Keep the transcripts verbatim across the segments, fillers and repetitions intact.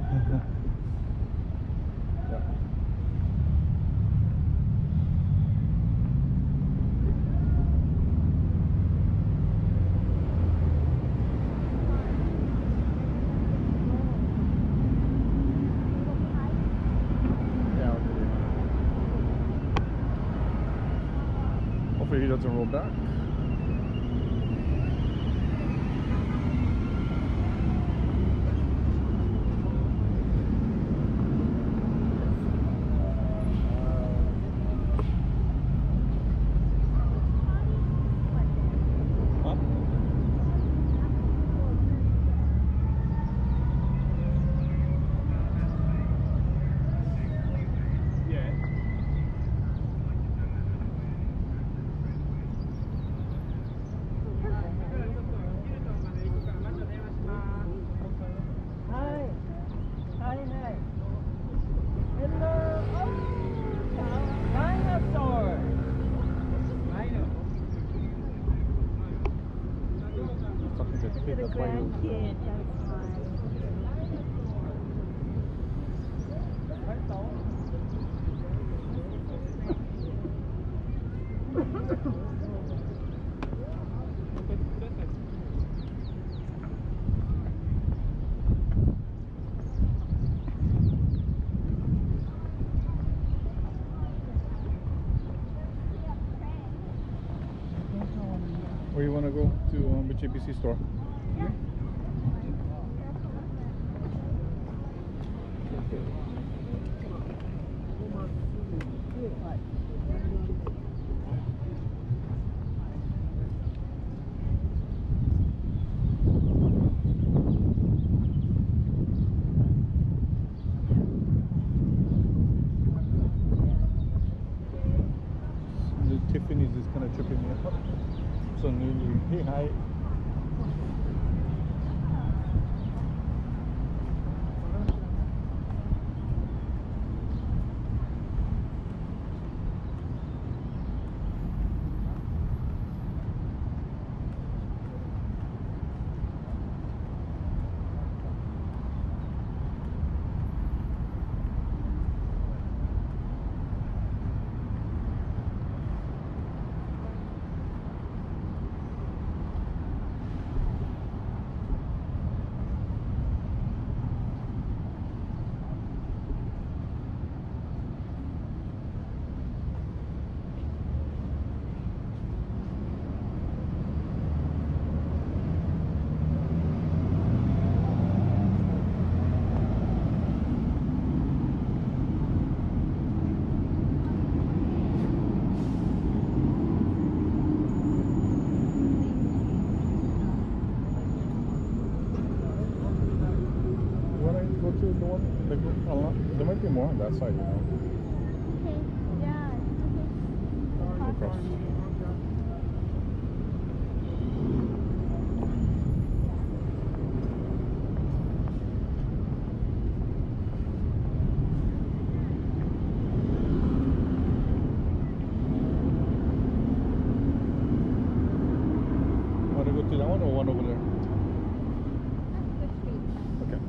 Hopefully he doesn't roll back. The grandkid, that's fine. Where you want to go to um, which A B C store? Yeah. The Tiffany's is kind of tripping me up. So newly. Hey, hi. Go to the one, the group, uh, there might be more on that side, you know. Okay, yeah. Okay. Across. Want to go to that one or one over there? Okay.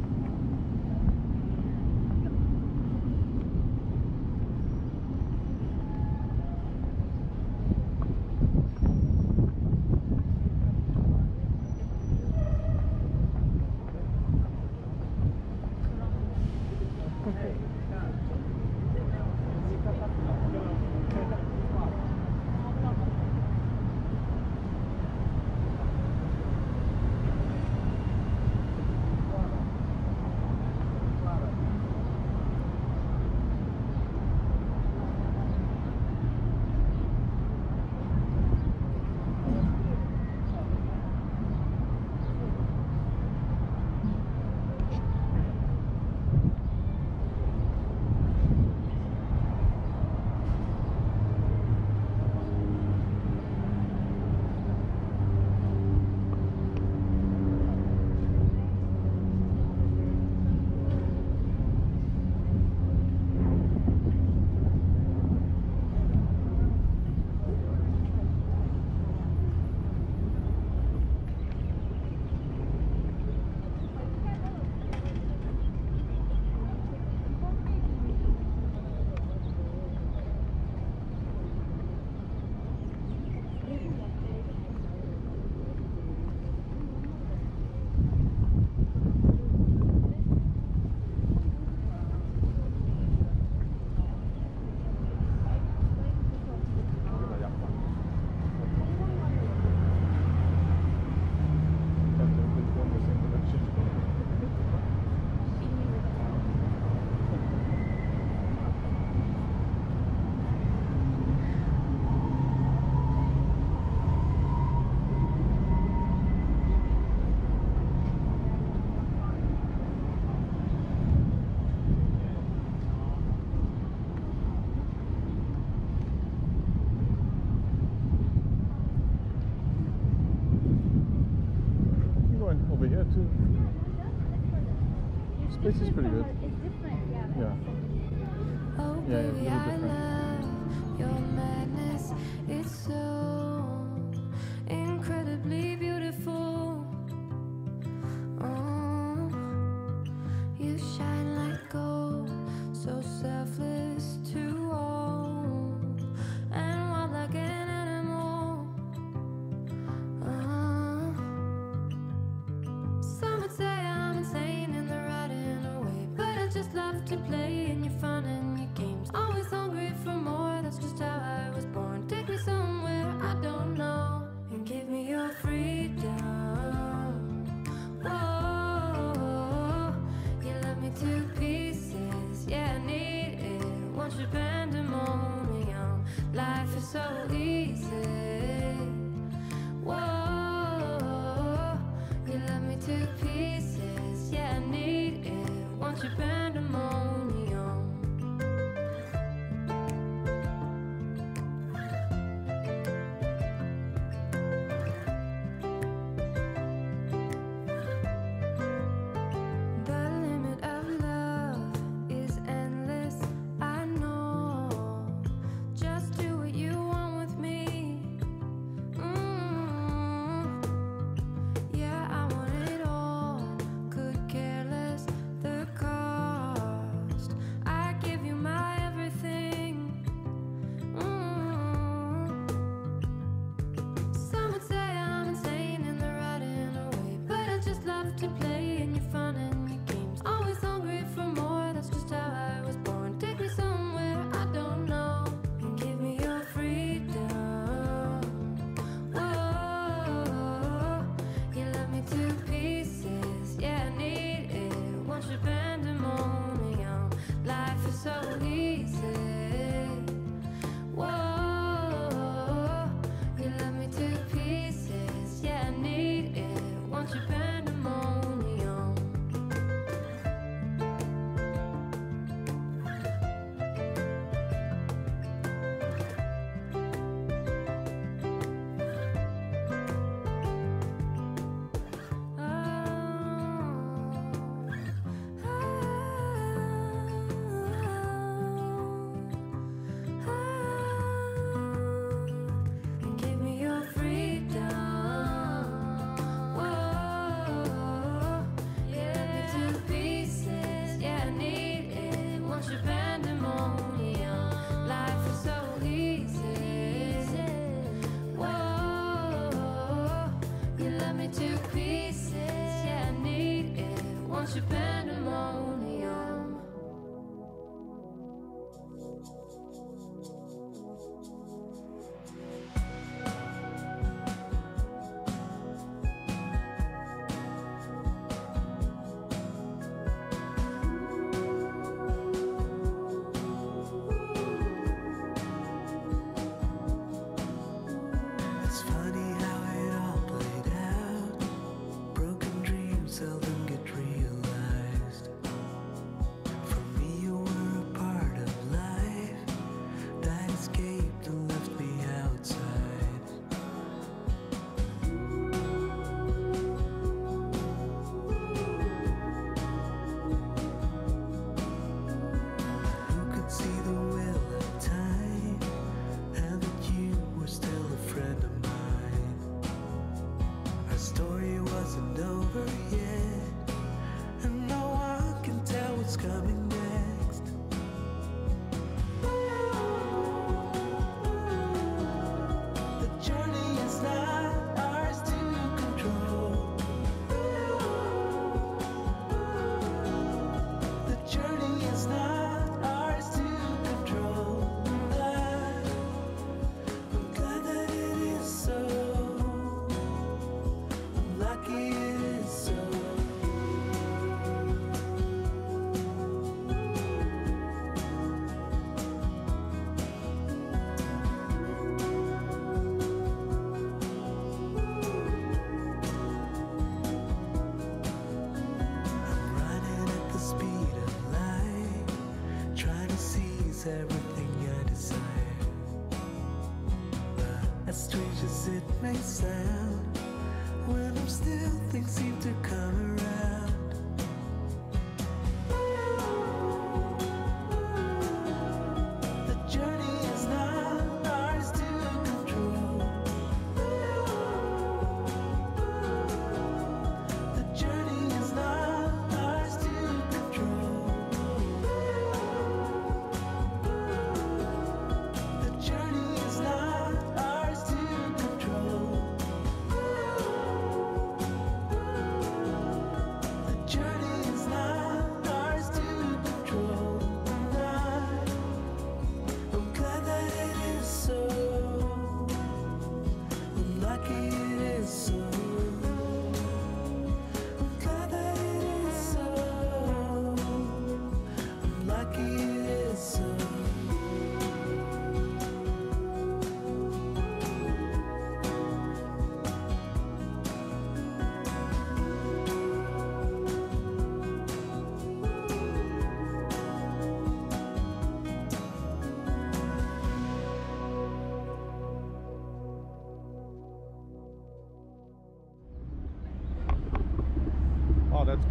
This place is pretty good. It's different, yeah. Yeah. Oh, Yeah, baby, a little I different. love your madness. It's so incredibly beautiful. Oh, you shine like gold, so selfless to all, and wild like an animal. Oh, some would say I'm insane in the right in a way, but I just love to play in your fun and your games. Always hungry for more, that's just how I was born. Take me somewhere I don't know, and give me your freedom. Whoa, you love me to pieces, yeah, I need it. Want your pandemonium, life is so easy. Whoa, you love me to pieces, yeah, I need it. Want your pandemonium. The limit of love is endless, I know. Just do what you want with me. Mm. Yeah, I want it all, could care less the cost. I give you my everything. Mm. Some would say I'm insane in the right in a way, but I just love to play in your fun and your games. Always hungry for more, that's just how I was born. Take me somewhere I don't know, and give me your freedom. Whoa, you love me to pieces, yeah, I need it. Want your pandemonium, life is so easy. Whoa, you love me to pieces, yeah, I need it. Want your pandemonium. And give me your freedom. Whoa, yeah, to pieces, yeah, I need it. Want your pandemonium, life is so easy. Whoa, you love me to pieces, yeah, I need it. Want your pandemonium. It's funny how it all played out. Broken dreams seldom get realized. For me, you were a part of life that escaped and left me outside. Who could see the will of time, and that you were still a friend of mine? Our story wasn't over yet, and no one can tell what's coming next. The journey is not ours to control. The journey is not ours to control. I'm glad that it is so. I'm lucky it is so. I'm running at the speed of light, trying to seize everything I desire. But as strange as it may sound, when I'm still, things seem to come around.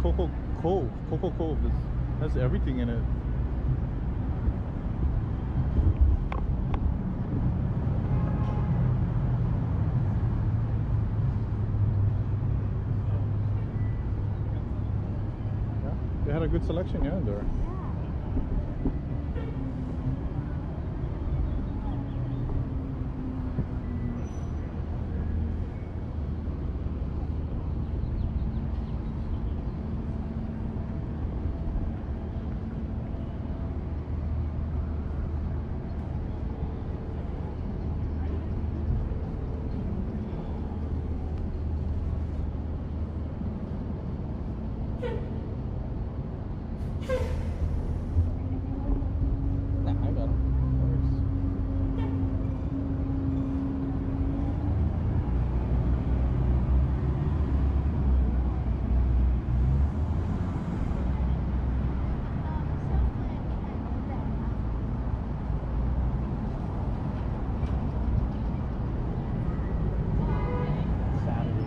Coco Cove. Coco Cove is, has everything in it. Yeah, they had a good selection, yeah, there. Nah, I got 'em. Saturday.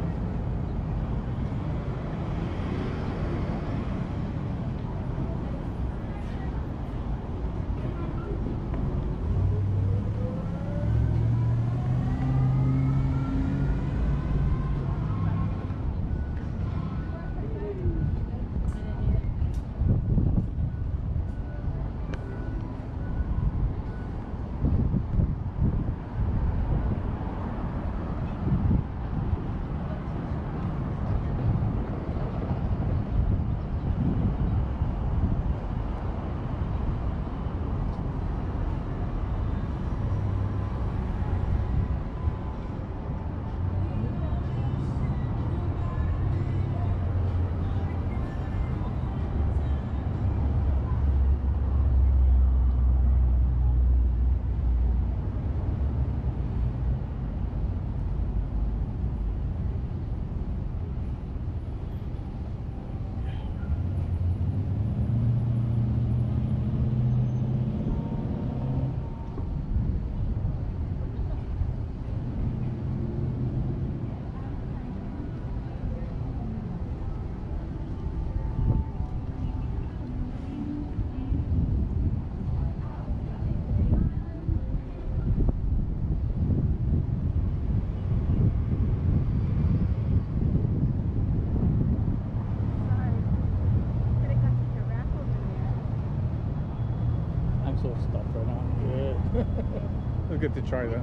I'm so stuffed right now. Yeah. We'll get to try that.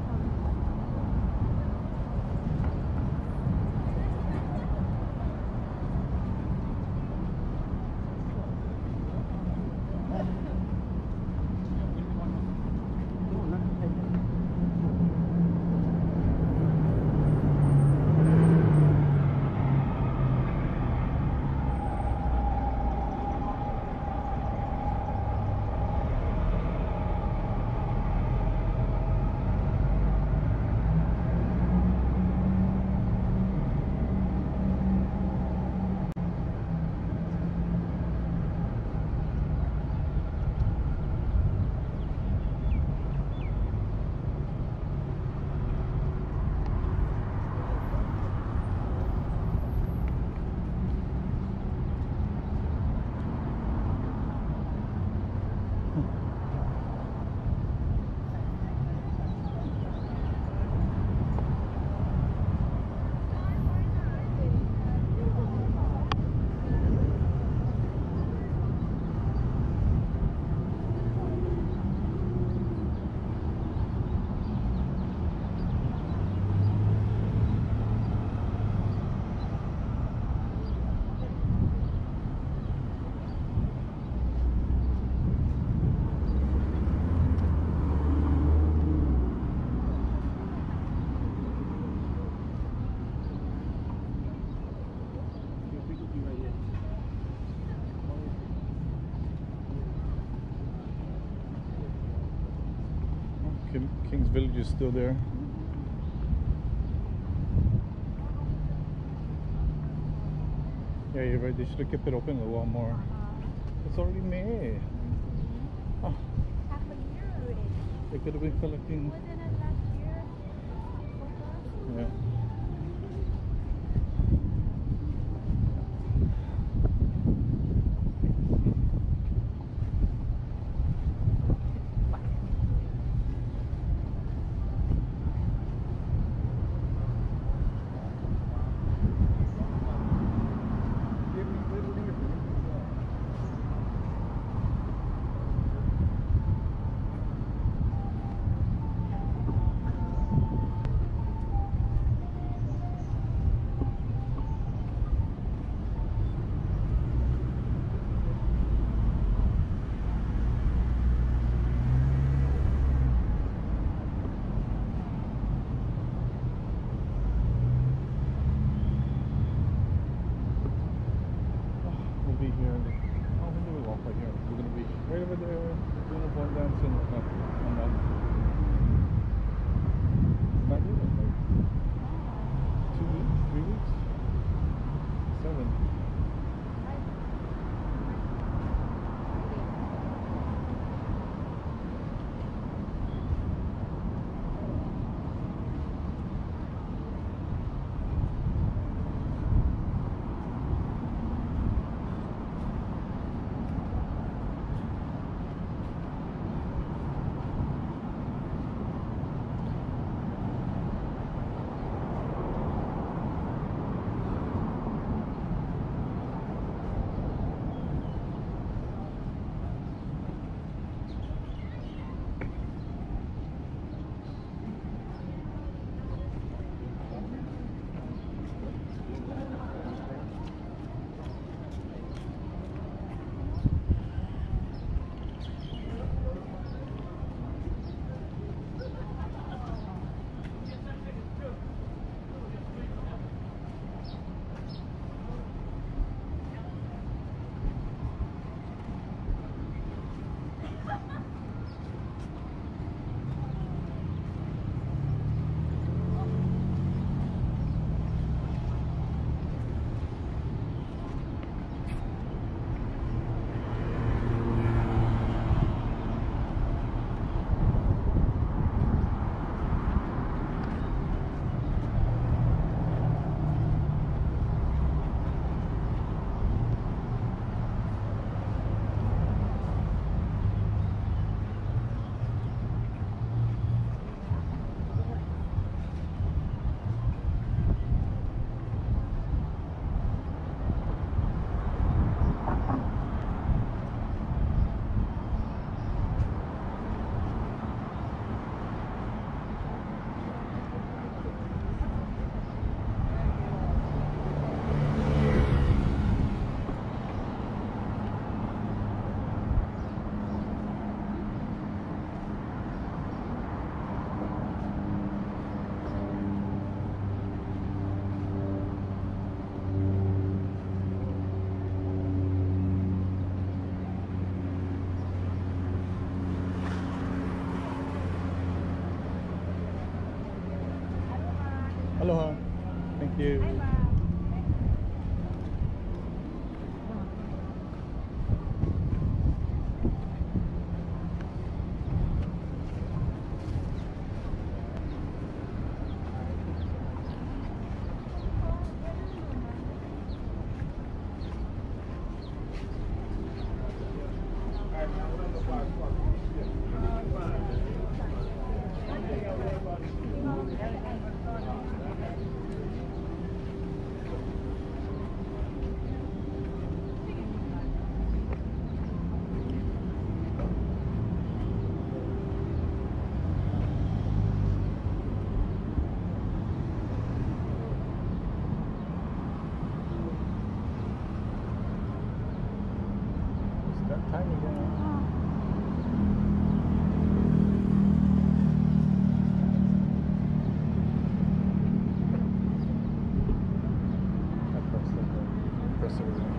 Kim, King's Village is still there. Yeah, you're right. They should have kept it open a little more. It's already May. Oh, Half a year already. they could have been collecting. Wasn't it last year? Yeah. be here. Oh, when do we walk right here? We're gonna be right over there. We're gonna go dance and whatnot. And that. Not even like two weeks, three weeks, seven. Aloha. Thank you. Time again. I pressed it. Press it again.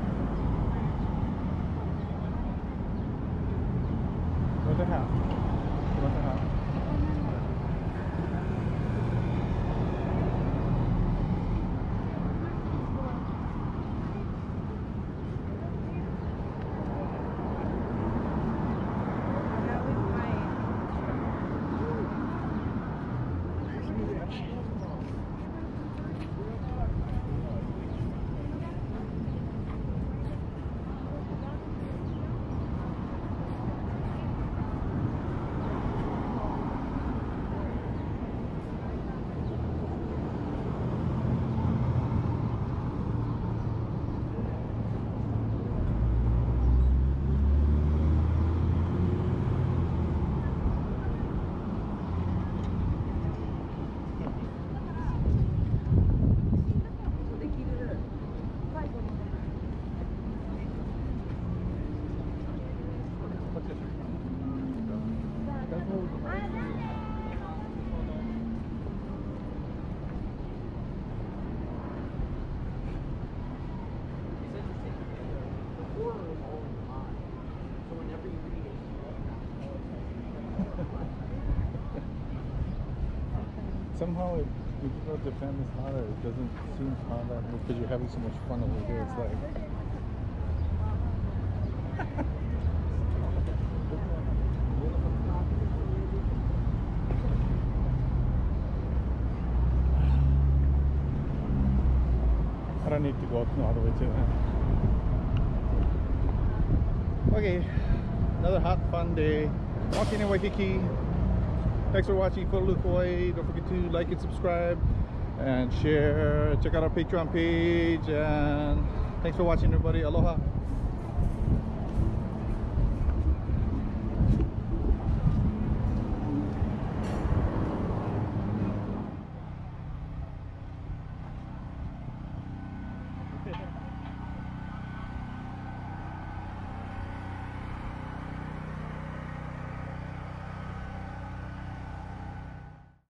What the hell? What the hell? Somehow, it, if you go to Japan is harder. It doesn't seem harder because you're having so much fun over here. It's like. I don't need to go all the way to that. Okay, another hot fun day walking in Waikiki. Thanks for watching Photo Look Hawaii. Don't forget to like and subscribe and share. Check out our Patreon page, and thanks for watching, everybody. Aloha.